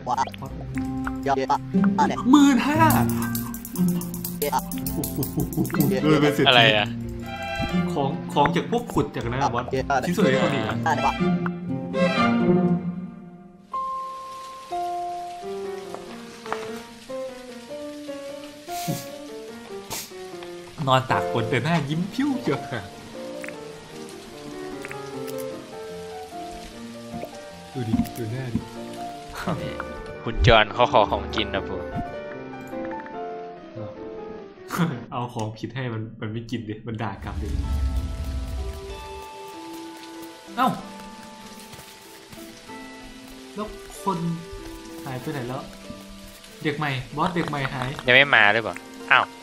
15,000เลยเป็นเศรษฐีอะไรอ่ะของจากพวกขุดจากนั้นวัดชิ้นส่วนอิเล็กทรอนิกส์นอนตากฝนแต่หน้ายิ้มพิ้วเชียวค่ะดูดิดูหน้าดิคุณจอนเขาขอของกินนะพวกเอาของผิดให้มันไม่กินดิมันด่ากลับดิเอ้าแล้วคนหายไปไหนแล้วเด็กใหม่บอสเด็กใหม่หายยังไม่มาหรือเปล่าอ้าว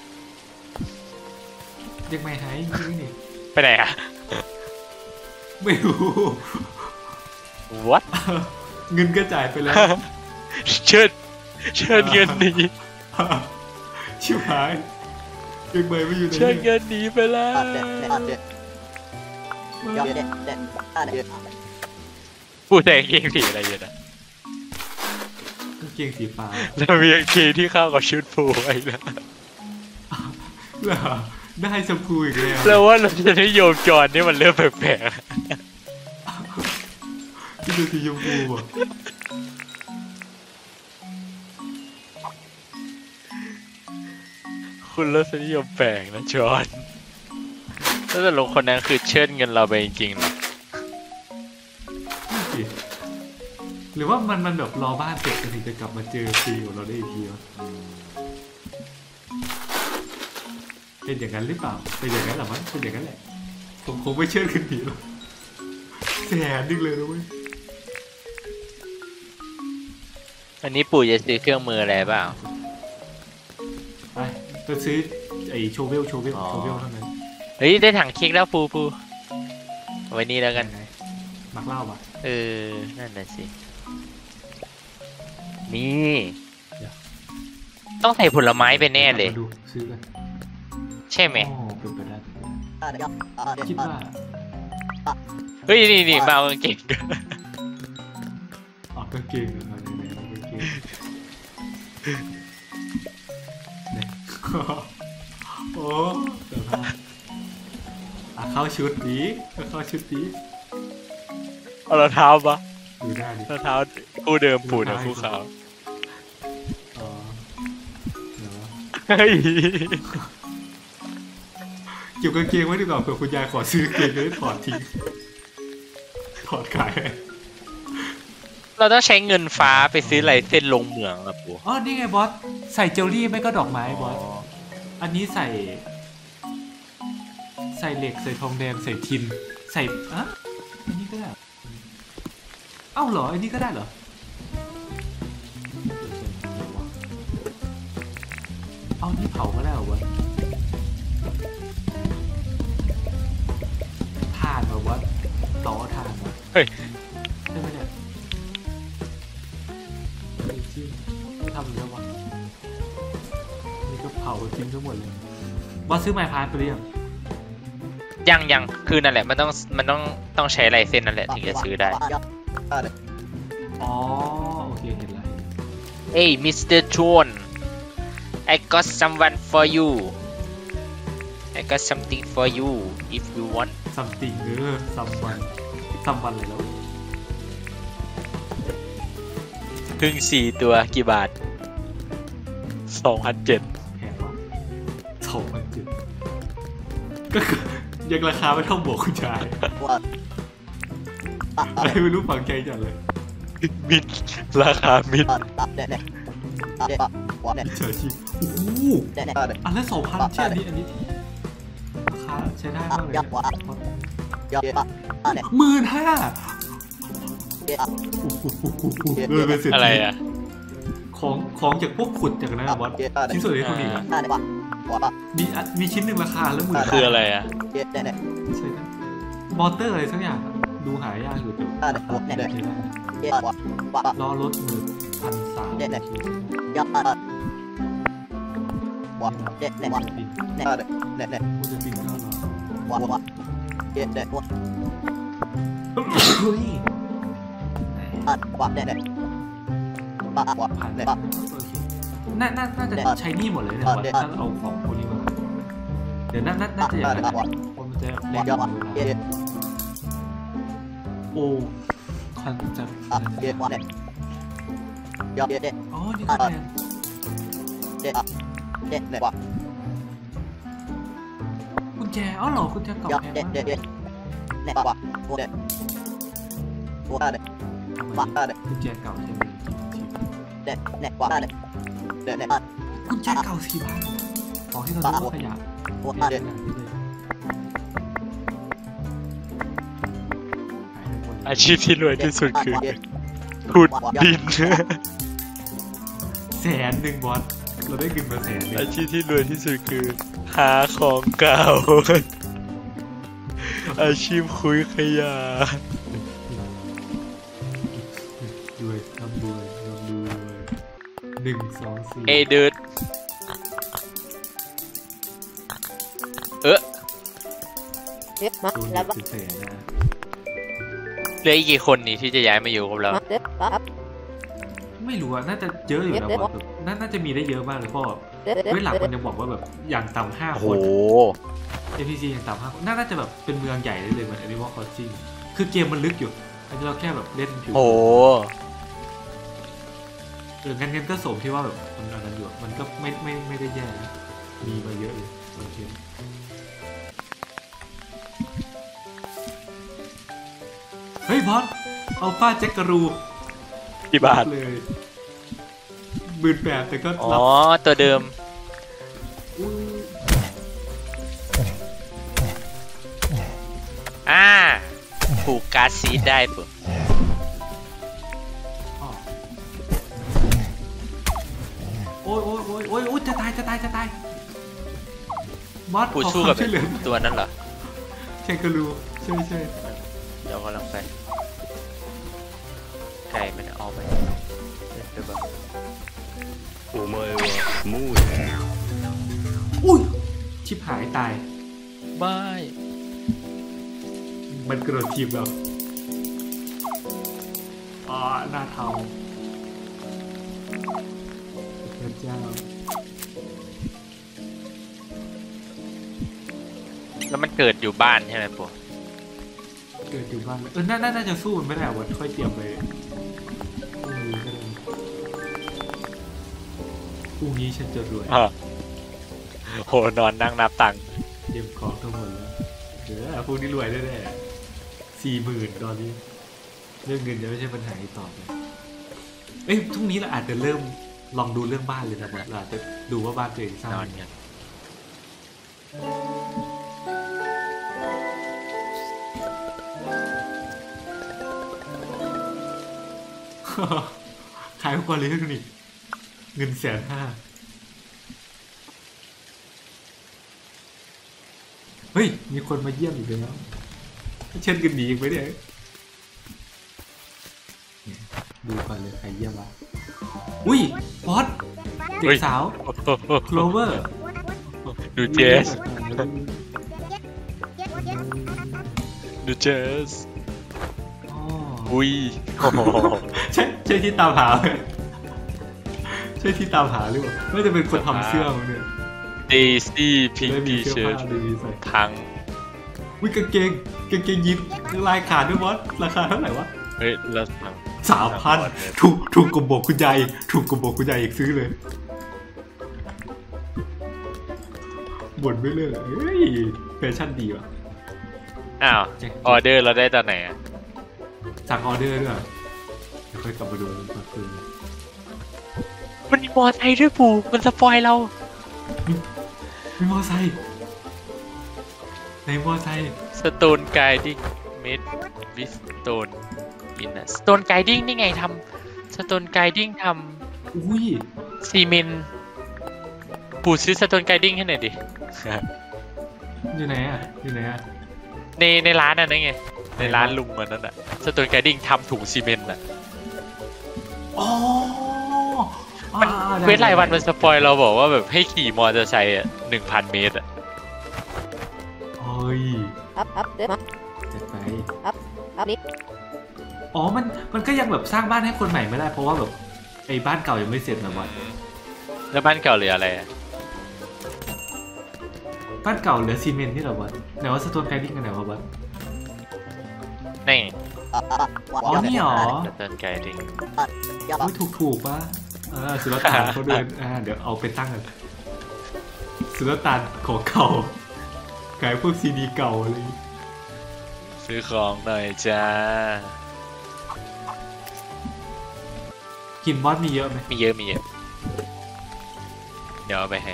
เด็กใหม่หายจริงๆนี่ไปไหนอะไม่รู้ What เงินก็จ่ายไปแล้วเชิญเงินหนีชิบหายเด็กใหม่ไม่อยู่ในเชิญเงินหนีไปแล้วผู้แต่งเกงสีอะไรอยู่นะกางเกงสีฟ้าแล้วมีกางเกงที่เข้ากับชุดผูไอ้นะได้ชมพูอีกแล้วแล้วว่าเราจะนิยมจอนนี่มันเริ่มแปลกๆที่ดูสีชมพูอ่ะคุณรสนิยมแปลกนะจอนแล้วแต่ลงคนนั้นคือเชิดเงินเราไปจริงๆหรอหรือว่ามันแบบรอบ้านเสร็จถึงจะกลับมาเจอซีของเราได้อีกทีวะเป็นอย่างนั้นหรือเปล่าเป็นอย่างนั้นหรอมั้งเป็นอย่างนั้นแหละผมคงไม่เชื่อคืนผีหรอกแสนนึงเลยนะเว้ยอันนี้ปู่จะซื้อเครื่องมืออะไรเปล่าไปจะซื้อไอ้โชเวลเท่านั้นเฮ้ยได้ถังเค้กแล้วปูไว้นี่แล้วกันมักเล่าป่ะนั่นน่ะสินี่ต้องใส่ผลไม้ไปแน่เลยดูซื้อกันใช่ไหมเป็นไปได้คิดว่าเฮ้ยนี่มาเอากางเกงออกกางเกงโอ้เดี๋ยวเข้าชุดนี้เอารองเท้าปะดูได้ดิรองเท้าคู่เดิมปู่นะคู่ขาวเฮ้ยเก็บกางเกงไว้ดีกว่าเผื่อคุณยายขอซื้อเกงเลยถอดทิ้งถอดขายเราต้องใช้เงินฟ้าไปซื้อลายเส้นลงเหมืองครับปู่อ๋อนี่ไงบอสใส่เจลลี่ไม่ก็ดอกไม้บอสอันนี้ใส่เหล็กใส่ทองแดงใส่ทินใส่อันนี้ก็ได้เอ้าเหรออันนี้ก็ได้เหรอเอานี่เผาก็ได้เหรอวะถ่านเหรอวะต่อถ่านวะเฮ้ยใช่ไหมเนี่ยทำแล้ววะนี่ก็เผาทิ้งทั้งหมดเลยบอสซื้อไม้พายไปหรือยังคือนั่นแหละมันต้องใช้ลายเส้นนั่นแหละถึงจะซื้อได้อ๋อโอเคเห็นแล้วเอ้ยมิสเตอร์จอน I got someone for you I got something for you if you want something someone เลยแล้วพึ่ง4 ตัวกี่บาท 2,700 แพงวะ 2,700ก็คือยังราคาไม่เท่าหมวกคุณชายอะไรไม่รู้ฝังใจจัดเลยมิดราคามิดเฉยชิโอ้โหอันละ 2,000 ใช่อันนี้ราคาใช้ได้มากเลย15,000เลยเป็นเศรษฐีอะไรอ่ะของจากพวกขุดจากนั้นวัดชิ้นส่วนอิเล็กทรอนิกส์มีชิ้นหนึ่งราคาแล้ว10,000 คืออะไรอ่ะใช่ไหมมอเตอร์อะไรสักอย่างดูหายากอยู่แต่ล้อรถ1,300 ผ่านแล้วโอเคน่าจะใช้นี่หมดเลยนะว่าถ้าเอาของพวกนี้มาเดี๋ยวน่าจะอย่างนั้นผมจะเล่นเวลาโอ้คันจะอ๋อนี่คืออะไรกุญแจอ๋อเหรอกุญแจเก่าแพงมากกุญแจเก่าใช่ไหมกุญแจเก่า4 บาทของที่เราดูว่าขยะอาชีพที่รวยที่สุดคือขุดดิน 100,000บอสเราได้เงินมา100,000 อาชีพที่รวยที่สุดคือหาของเก่าอาชีพคุยขยะด้วยทำด้วย1 2 4 เอเดิร์ดแล้วก็เหลืออีกกี่คนนี่ที่จะย้ายมาอยู่กับเราไม่รู้อะน่าจะเยอะอยู่นะบอสน่าจะมีได้เยอะมากเลยพ่อด้วยหลักมันยังบอกว่าแบบอย่างต่ำ5 คน NPC อย่างต่ำ5 คนน่าจะแบบเป็นเมืองใหญ่ได้เลยเหมือน Animal Crossing คือเกมมันลึกอยู่อันนี้เราแค่แบบเล่นผิวงั้นก็สมที่ว่าแบบมันอันนั้นอยู่มันก็ไม่ได้แย่มีมาเยอะเลยโอเคเฮ้ยบอสอัลฟาแจ็คการูกี่บาทเลย18,000แต่ก็อ๋อตัวเดิมผูกการ์ดซีดได้ปุ๊บโอ้ยจะตายบอสผู้สู้กับตัวนั้นเหรอแจ็คการูใช่เดี๋ยวกำลังไปไก่มันเอาไปเดี๋ยวแบบอุ้ยชิบหายตายไม่มันกระโดดทีบแบบหน้าเทาพระเจ้าแล้วมันเกิดอยู่บ้านใช่ไหมปุ๊เกิดอยู่บ้านน่าจะสู้มันไม่ได้วันค่อยเตรียมไปพรุ่งนี้ฉันจะรวยโหนอนนั่งนับตังค์เตรียมของทั้งหมดแล้วพรุ่งนี้รวยแน่ๆ40,000ตอนนี้เรื่องเงินจะไม่ใช่ปัญหาอีกต่อไปพรุ่งนี้เราอาจจะเริ่มลองดูเรื่องบ้านเลยนะเราอาจจะดูว่าบ้านตัวเองสร้างยังไงขายอุปกรณ์อิเล็กทรอนิกส์เงิน150,000เฮ้ยมีคนมาเยี่ยมอีกแล้วเช่นกันดีอีกไหมเนี่ยดูก่อนเลยใครเยี่ยมวะอุ้ยบอสเด็กสาวโคลเวอร์ดูเจสอุ้ยใช่ที่ตามหาใช่ที่ตามหาหรือเปล่าไม่จะเป็นคนทำเสื้อมั้งเนี่ยเดซี่พิงกี้เชิ้ตพังวิกางเกงยีนลายขาดด้วยบอสราคาเท่าไหร่วะเฮ้ยแล้ว 3,000ถูกกบคุณยายอีกซื้อเลยบ่นไม่เลิกเฮ้ยแฟชั่นดีว่ะอ้าวออเดอร์เราได้ตอนไหนอะสั่งออเดอร์ด้วยเดี๋ยวค่อยกลับมาดูตอนคืนมันมีมอไซค์ด้วยปู่มันสปอยเรามีมอไซค์ในมอไซค์สโตนไกดิ้งเมดวิสโตนอินนะสโตนไกดิ้งนี่ไงทำสโตนไกดิ้งทำอุ้ยซีเมนต์ปู่ซื้อสโตนไกดิ้งให้หน่อยดิอยู่ไหนอ่ะในร้านนั่นไงในร้านลุงมันนั่นอ่ะสโตนไกดิ้งทำถุงซีเมนต์อ่ะอ๋อมันเวทรายวันมันสปอยเราบอกว่าแบบให้ขี่มอเตอร์ไซค์1,000 เมตรอ่ะเฮ้ยเดินมาจะไปนิดอ๋อมันก็ยังแบบสร้างบ้านให้คนใหม่ไม่ได้เพราะว่าแบบไอ้บ้านเก่ายังไม่เสร็จนะบอสแล้วบ้านเก่าเหลืออะไรอะบ้านเก่าเหลือซีเมนต์นี่เหรอบอสไหนว่าสโตนไกดิ้งกันไหนวะบอสนี่อ๋อนี่หรอเดินไกลดิโอ้ยถูกป่ะสุลต่านเขาเดินเดี๋ยวเอาไปตั้งกันสุลต่านของเก่าขายพวกซีดีเก่าอะไรอย่างงี้ซื้อของหน่อยจ้าหินบอสมีเยอะไหมมีเยอะมีเยอะเดี๋ยวเอาไปให้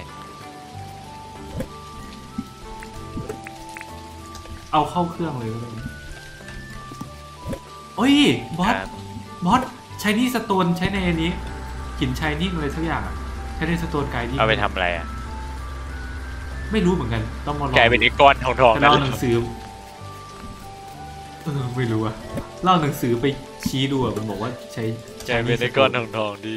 เอาเข้าเครื่องเลยก็ได้โอ้ยบอสครับบอสใช้นี่สโตนใช้ในอันนี้หินชายนิ่งอะไรสักอย่างอะใช้ในสโตนไกดิ้งเอาไปทำอะไรอ่ะไม่รู้เหมือนกันต้องมาลองกลายเป็นไอ้ก้อนทองๆแต่นั่นเล่าแหหละนังสือไม่รู้อะเล่าหนังสือไปชี้ดูอะมันบอกว่าใช้กลายเป็นไอ้ก้อนทองๆดี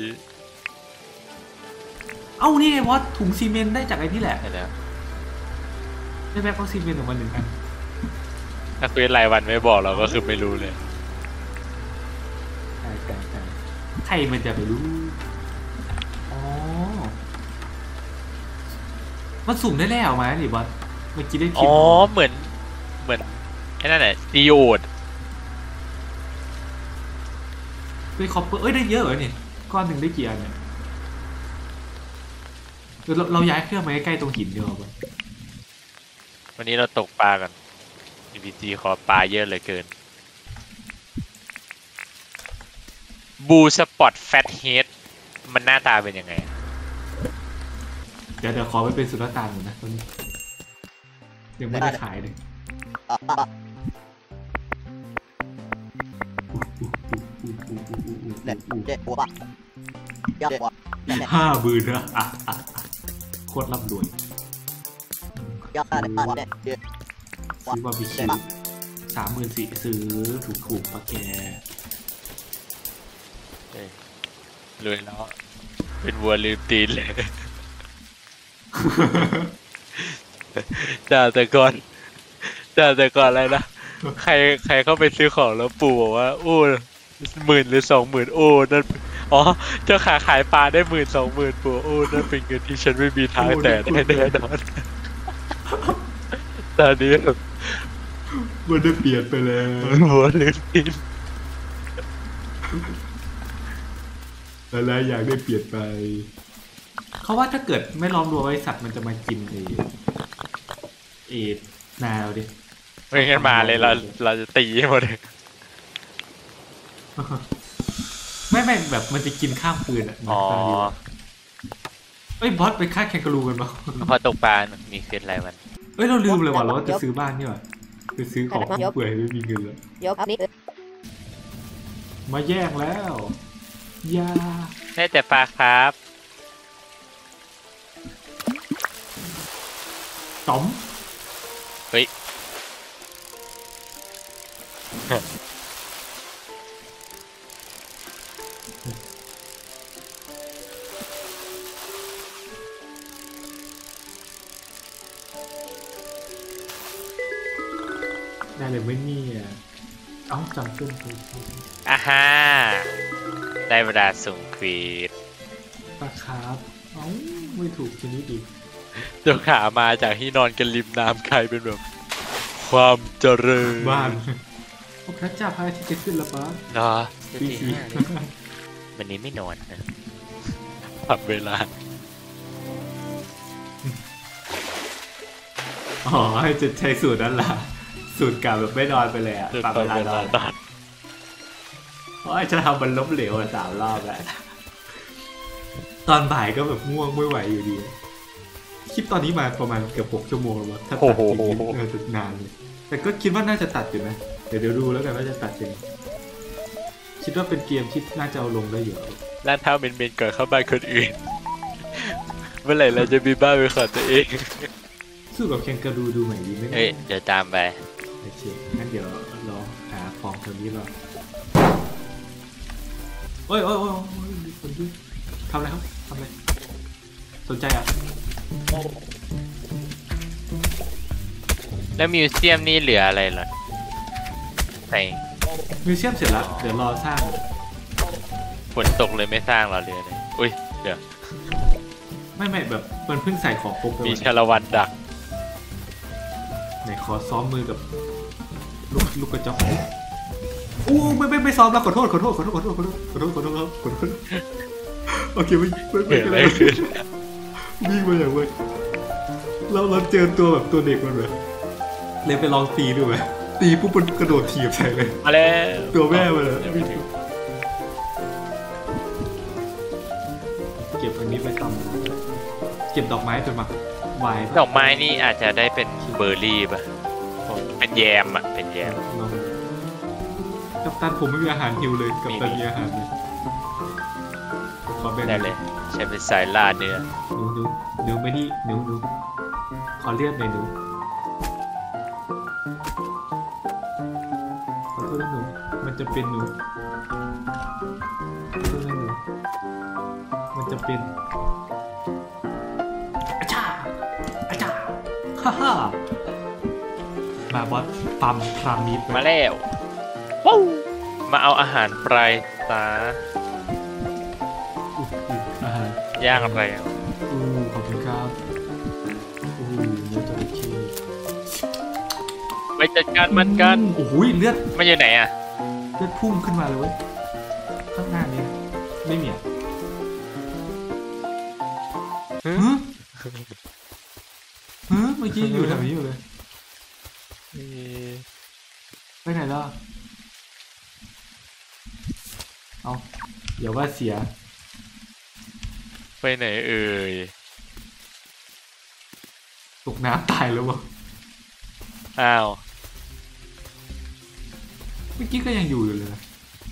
เอ้านี่ไงบอสถุงซีเมนต์ได้จากไอ้นี่แหละใช่แล้วได้แบ็คเอาซีเมนต์ออกมา1 อันถ้าคุยรายวันไม่บอกเราก็คือไม่รู้เลยใช่ใครมันจะไปรู้อ๋อมันสุ่มได้แล้วมาดิบอสเมื่อกี้ได้คลิอ๋ปอเหมือนไอ้นั่นแหละดีโอดได้คอปเปอร์ได้เยอะเหรอเนี่ยก้อนหนึ่งได้กี่อันเนี่ยเราย้ายเครื่องมาใกล้ๆตรงหินดีกว่าบอสวันนี้เราตกปลากัน NPC ขอปลาเยอะเหลือเกินบูสปอตแฟตเฮดมันหน้าตาเป็นยังไงเดี๋ยวขอไปเป็นสุลต่านก่อนนะตอนนี้ยังไม่ได้ขายเลย 50,000นะโคตรร่ำรวยซื้อบาร์บีคิว34,000ซื้อถูกปะแกรวยแล้ว เป็นวัวลืมตีนเลย แต่ก่อนอะไรนะ ใครเข้าไปซื้อของแล้วปู่บอกว่าโอ้10,000 หรือ 20,000 โอ้นั่นอ๋อเจ้าขาขายปลาได้10,000 20,000 ปู่โอ้นั่นเป็นเงินที่ฉันไม่มีทางแต่ได้แน่นอน ตอนนี้มันได้เปลี่ยนไปแล้วหัวลืมตีนอะไรอยากได้เปลี่ยนไปเขาว่าถ้าเกิดไม่ล้อมรั้วไว้สัตว์มันจะมากินเอนาเราดิไม่งั้นมาเลยเราจะตีให้หมดเลยไม่แบบมันจะกินข้ามปืนอ่ะอ๋อเอ้ยบอสไปฆ่าแคนการูกันมาพอตกปลามีคืนอะไรมันเอ้ยเราลืมเลยว่ะเราจะซื้อบ้านนี่ว่ะไปซื้อของเปื่อยไม่มีเงินแล้วยกนี้มาแย่งแล้วยาได้แต่ปลาครับต๋อมเฮ้ยได้เลยไม่เนี่ยเอ้าจำเส้นไปอ่าฮะได้เวลาส่งควีดปลาคาร์ฟเอ้าไม่ถูกชนิดอีกเจ้าขามาจากที่นอนกันริมน้ำใครเป็นแบบ ความเจริญบ้านโอ้พระเจ้าพระอาทิตย์จะขึ้นแล้วปะเหรอตีตีสี่ห้าเลยวันนี้ไม่นอนนะปรับเวลาอ๋อให้จะใช้สูตรนั้นล่ะสูตรกลับแบบไม่นอนไปเลยอ่ะปปรัรับบ เวเวลาลานอนนอนเพราะจะทำมันล้มเหลว3 รอบแล้วตอนบ่ายก็แบบง่วงไม่ไหวอยู่ดีคลิปตอนนี้มาประมาณเกือบ6 ชั่วโมงแล้วมั้งถ้าตัดจริงๆจะนานเลยแต่ก็คิดว่าน่าจะตัดอยู่นะเดี๋ยวดูแล้วกันว่าจะตัดยังไงคิดว่าเป็นเกมที่น่าจะเอาลงได้เยอะร้านเท้าเมนๆก่อนเข้าบ้านคนอื่น เมื่อไหร่เราจะมีบ้านเป็นของตัวเองสู้กับแคนการูดูใหม่ดีไหมเฮ้ย เดี๋ยวตามไปโอเคงั้นเดี๋ยวรอหาของตัวนี้รอโอ้ยมีคนด้วยทำอะไรครับทำอะไรสนใจอ่ะแล้วมิวเซียมนี่เหลืออะไรเหรอใส่มิวเซียมเสร็จแล้วเดี๋ยวรอสร้างฝนตกเลยไม่สร้างหรอเรือเลยอุ้ยเดี๋ยวไม่แบบมันเพิ่งใส่ของครบไปมีวันชาละวันดักไหนขอซ้อมมือกับลูกกระจอกอู้ไม่ซ้อมแล้วขอโทษครับโอเคไม่เป็นไรวิ่งมาอย่างเว้ยเราเจอตัวแบบตัวเด็กมันเลยเลยไปลองตีดูไหมตีปุ๊บมันกระโดดถีบใส่เลยมาแล้วตัวแม่มันเลยยังไม่ถึงเก็บอันนี้ไปทำเก็บดอกไม้เป็นมาวายดอกไม้นี่อาจจะได้เป็นเบอร์รี่ป่ะเป็นแยมอ่ะเป็นแยมลองกัปตันผมไม่มีอาหารฮิวเลยกัปตันมีอาหารเลยขอแบ่งได้เลยใช้เป็นสายล่าเนื้อหนูไม่นี่หนูขอเลือดหน่อยหนูขอโทษนะหนูมันจะเป็นหนูขอโทษนะหนูมันจะเป็นอาจารย์ฮ่ามาบอสปั๊มพรามิดมาแล้วว้าวมาเอาอาหารปลายตาอาหารย่างอะไรอ่ะขอบคุณครับเนื้อจระเข้ไปจัดการมันกันโอ้โหเลือดมันอยู่ไหนอ่ะเลือดพุ่งขึ้นมาเลยเว้ยข้างหน้านี้ไม่มีอ่ะเมื่อกี้อยู่แถวนี้อยู่เลยไปไหนแล้วเอาเดี๋ยวว่าเสียไปไหนเอ่ยตกน้ำตายแล้ววะอ้าวเมื่อกี้ก็ยังอยู่เลยนะ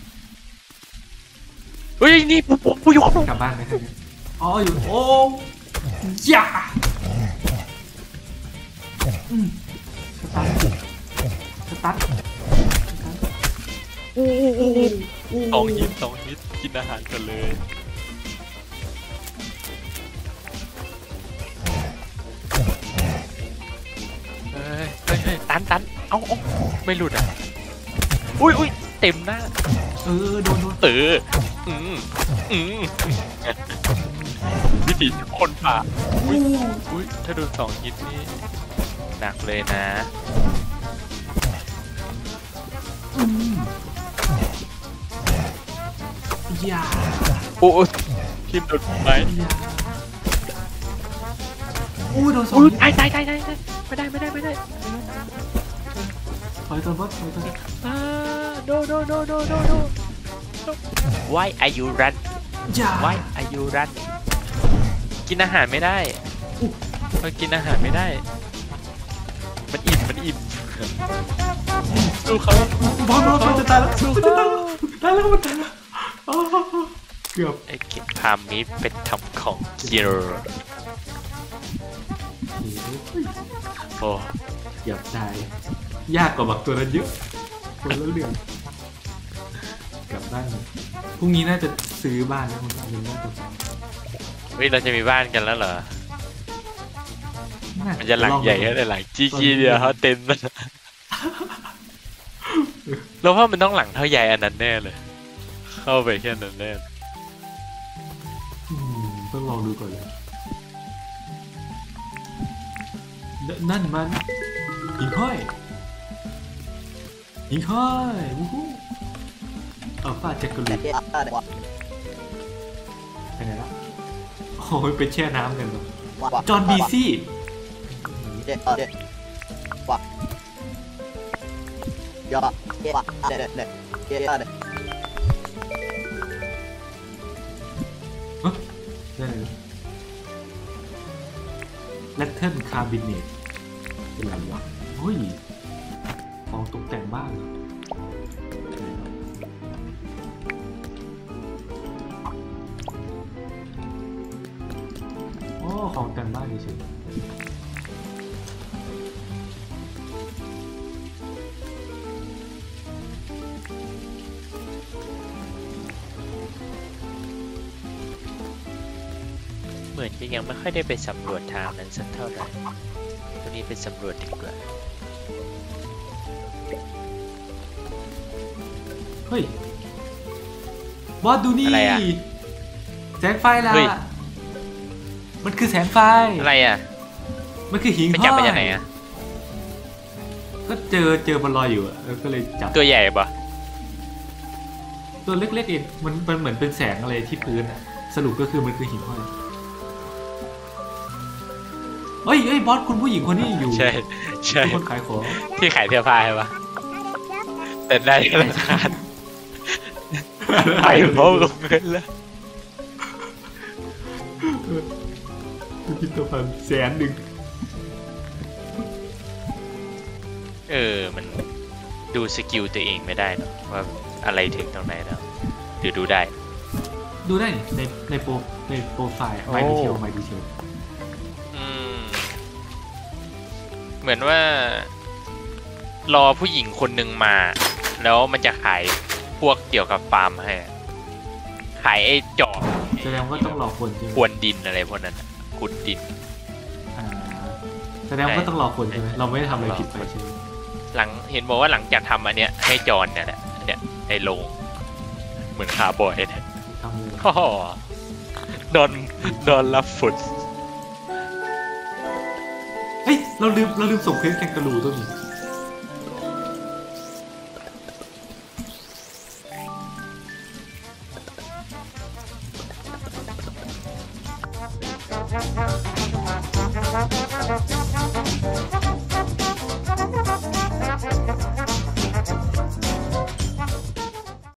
เฮ้ยนี่ปูอยู่กลับบ้านไหมท่านอ๋ออยู่โอ้ยาสตันสองฮิตกินอาหารกันเลยเฮ้ยตันเอาไม่หลุดอ่ะอุ้ยเต็มหน้าโดนวิธีคนป่าอุ้ยถ้าโดนสองฮิตนี่หนักเลยนะยาโอ้ทีมโดนไปโดนสองตายไม่ได้ถอยตัวบอสถอยตัว no why are you run ยา why are you run กินอาหารไม่ได้กินอาหารไม่ได้มันอิ่มสู้เขาบอสจะตายแล้วมันตายแล้วเกือบไอ้เก็บพามีเป็นทำของกินโอ้เกือบตายยากกว่าบักตัวนั้นเยอะคนละเรื่องกลับบ้านพรุ่งนี้น่าจะซื้อบ้านนะคุณตาเป็นน่าจะเฮ้ยเราจะมีบ้านกันแล้วเหรอมันจะหลังใหญ่แค่ไหนหลังจี้เดียวเขาเต็มแล้วเราว่ามันต้องหลังเท่าใหญ่อันนั้นแน่เลยเข้าไปแค่นั้นแน่ต้องลองดูก่อนเลยนั่นมันหิ่งห้อยวู้ฮู้เอาฟาดแจ็คกะลีไปไหนละโอ้ยไปแช่น้ำกันเหรอจอห์นบีซี่ได้เลยแลคเทิลคาร์บิเนตเป็นไรวะเฮ้ยของตกแต่งบ้านโอ้ของแต่งบ้านเฉยเหมือนจะยังไม่ค่อยได้ไปสำรวจทางนั้นสักเท่าไหร่ตรงนี้ไปสำรวจดีกว่าเฮ้ยบอสดูนี่อะไรอะแสงไฟล่ะเฮ้ยมันคือแสงไฟอะไรอ่ะมันคือหิ่งไปห้จับอมาจากไหนยอ่ะก็เจอมันลอยอยู่อะแล้วก็เลยจับตัวใหญ่ปะตัวเล็กๆเองมันเหมือนเป็นแสงอะไรที่พื้นอะสรุปก็คือมันคือหิ่งห้อยเฮ้ยบอสคุณผู้หญิงคนนี้อยู่ใช่ใช่เป็นคนขายของที่ขายเสื้อผ้าใช่ปะแต่ได้ราคาไปพร้อมกับเงินแล้วพิพิธภัณฑ์100,000 มันดูสกิลตัวเองไม่ได้เนอะว่าอะไรถึงตรงไหนแล้วหรือดูได้ดูได้นี่ในโปรไฟล์โอ้ My Detail My Detail อืมเหมือนว่า รอผู้หญิงคนหนึ่งมา แล้วมันจะขายพวกเกี่ยวกับฟาร์มให้ขายไอ้จอบแสดงว่าต้องรอคนใช่ไหมพรวนดินอะไรพวกนั้นน่ะขุดดินอ่าแสดงว่าต้องรอคนใช่ไหมเราไม่ได้ทำอะไรผิดไปใช่ไหมหลังเห็นบอกว่าหลังจากทำอันเนี้ยให้จอนเนี่ยแหละเนี่ยไอ้โลงเหมือนคาร์บอยเนี่ยทำเลยโอ้โหนอนรับฝนเฮ้ยเราลืมส่งเพจแกงกะลูตัวนี้